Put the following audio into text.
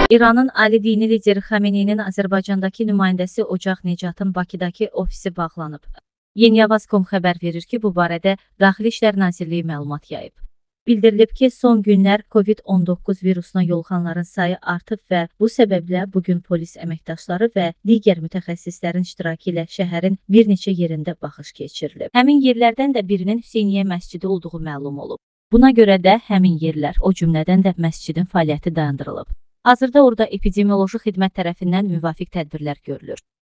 İranın ali dini lideri Xameneyinin Azərbaycandakı nümayəndəsi Ocaq Nicatın Bakıdakı ofisi bağlanıb. Yeniyavaz.com xəbər verir ki, bu barədə Daxili İşlər Nazirliyi məlumat yayıb. Bildirilib ki, son günlər COVID-19 virusuna yoluxanların sayı artıb və bu səbəblə bugün polis əməkdaşları və digər mütəxəssislərin iştirakı ilə şəhərin bir neçə yerində baxış keçirilib. Həmin yerlərdən də birinin Hüseyniyyə məscidi olduğu məlum olub. Buna görə də həmin yerlər, o cümlədən də məscidin fəaliyyəti dayandırılıb. Hazırda orada epidemioloji xidmət tərəfindən müvafiq tədbirlər görülür.